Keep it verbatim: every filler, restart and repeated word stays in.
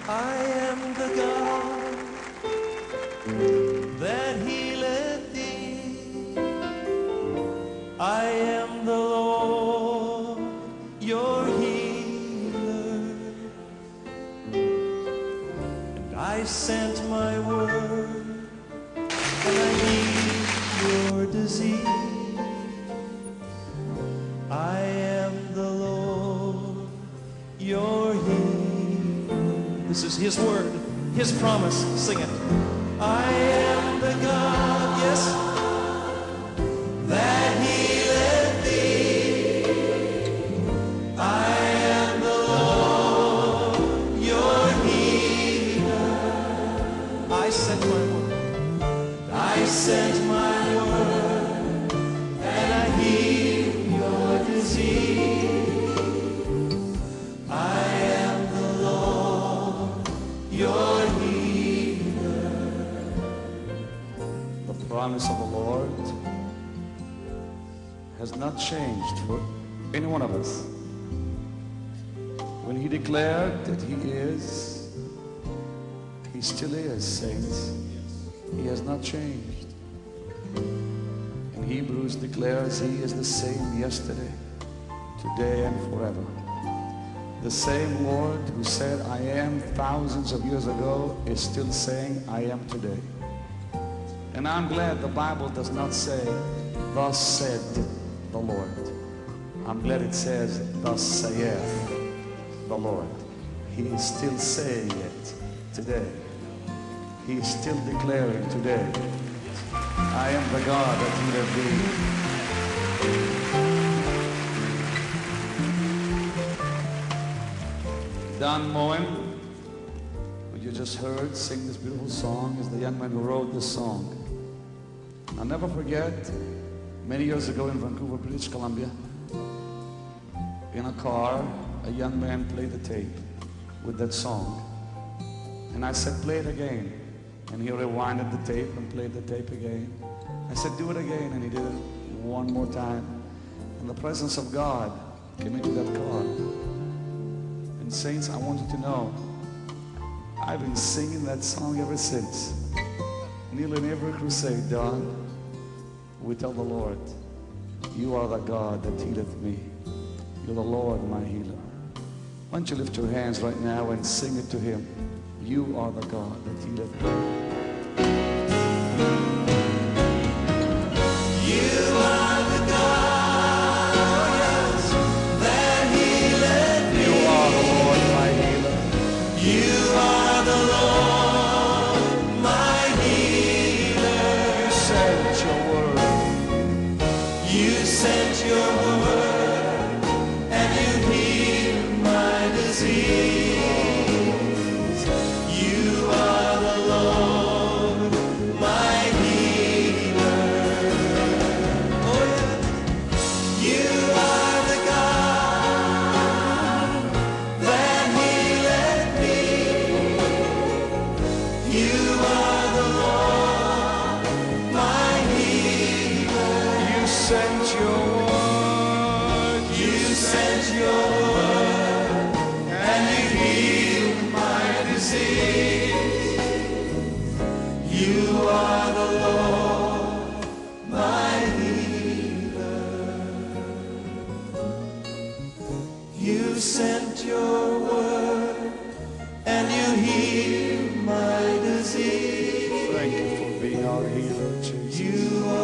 I am the God that healeth thee. I am the Lord, your healer. And I sent my word, and I healed your disease. I am the Lord, your healer. This is his word, his promise. Sing it. I am the God, yes, that healeth thee. I am the Lord, your healer. I sent my word. I sent my word, and I healed your disease. I am the Lord, your healer. The promise of the Lord has not changed for any one of us. When he declared that he is, he still is, saints. He has not changed. And Hebrews declares he is the same yesterday, today, and forever. The same Lord who said, I am thousands of years ago, is still saying, I am today. And I'm glad the Bible does not say, thus said the Lord. I'm glad it says, thus saith the Lord. He is still saying it today. He is still declaring today, I am the God that healeth thee. Don Moen, who you just heard sing this beautiful song, is the young man who wrote this song. I'll never forget, many years ago in Vancouver, British Columbia, in a car, a young man played the tape with that song. And I said, play it again. And he rewinded the tape and played the tape again. I said, do it again. And he did it one more time. And the presence of God came into that car. And saints, I want you to know, I've been singing that song ever since. Nearly in every crusade, Don, we tell the Lord, you are the God that healeth me. You're the Lord, my healer. Why don't you lift your hands right now and sing it to him. You are the God that healeth me. You are the God, oh yes, that healeth me. You are the Lord, my healer. You are the Lord, my healer. You sent your word. You sent your word, and you healed my disease. You are the Lord, my healer. Oh yeah. You are the God that healeth me. You are the Lord, my healer. You sent your word. You sent your word, and you healed my disease. You are the Lord, my healer. You sent your word, and you healed my disease. Thank you for being our healer, Jesus. You are